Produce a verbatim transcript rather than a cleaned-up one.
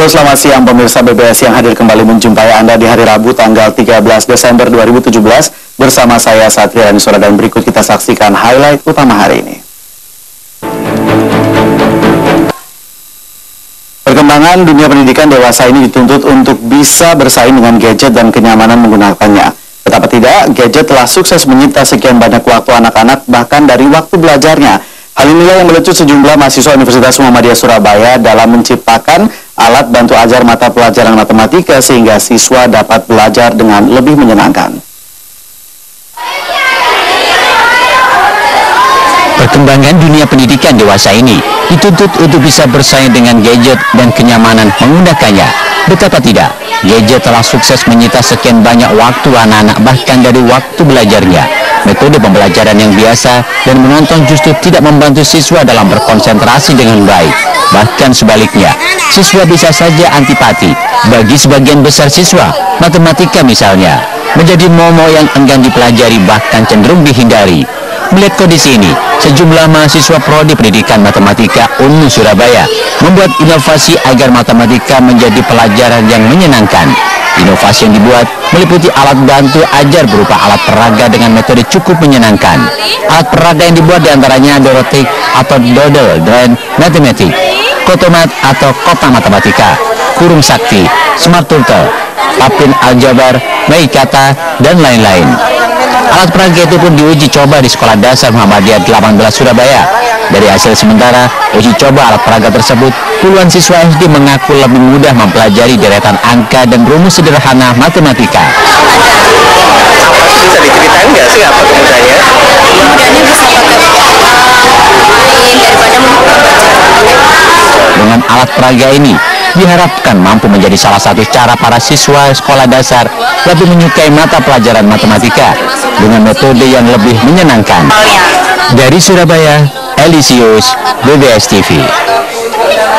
Halo, selamat siang pemirsa B B S yang hadir kembali menjumpai Anda di hari Rabu tanggal tiga belas Desember dua ribu tujuh belas bersama saya Satria Nisora, dan berikut kita saksikan highlight utama hari ini. Perkembangan dunia pendidikan dewasa ini dituntut untuk bisa bersaing dengan gadget dan kenyamanan menggunakannya. Betapa tidak, gadget telah sukses menyita sekian banyak waktu anak-anak bahkan dari waktu belajarnya. Hal inilah yang melecut sejumlah mahasiswa Universitas Muhammadiyah Surabaya dalam menciptakan alat bantu ajar mata pelajaran matematika sehingga siswa dapat belajar dengan lebih menyenangkan. Perkembangan dunia pendidikan dewasa ini dituntut untuk bisa bersaing dengan gadget dan kenyamanan menggunakannya. Betapa tidak, gadget telah sukses menyita sekian banyak waktu anak-anak bahkan dari waktu belajarnya. Metode pembelajaran yang biasa dan menonton justru tidak membantu siswa dalam berkonsentrasi dengan baik. Bahkan sebaliknya, siswa bisa saja antipati. Bagi sebagian besar siswa, matematika misalnya menjadi momok yang enggan dipelajari bahkan cenderung dihindari. Melihat kondisi ini, sejumlah mahasiswa Prodi Pendidikan Matematika U N U Surabaya membuat inovasi agar matematika menjadi pelajaran yang menyenangkan. Inovasi yang dibuat meliputi alat bantu ajar berupa alat peraga dengan metode cukup menyenangkan. Alat peraga yang dibuat diantaranya Dorotik atau Doodle dan Matematik, Kotomat atau Kota Matematika, Kurung Sakti, Smart Turtle, Papin Aljabar, Baikata, dan lain-lain. Alat peraga itu pun diuji coba di Sekolah Dasar Muhammadiyah delapan belas Surabaya. Dari hasil sementara uji coba alat peraga tersebut, puluhan siswa S D mengaku lebih mudah mempelajari deretan angka dan rumus sederhana matematika. Bisa diceritain nggak sih apa kemudahnya? Kemudahnya bisa pakai main daripada membaca. Dengan alat peraga ini diharapkan mampu menjadi salah satu cara para siswa sekolah dasar lebih menyukai mata pelajaran matematika dengan metode yang lebih menyenangkan. Dari Surabaya, Elisius, B B S T V.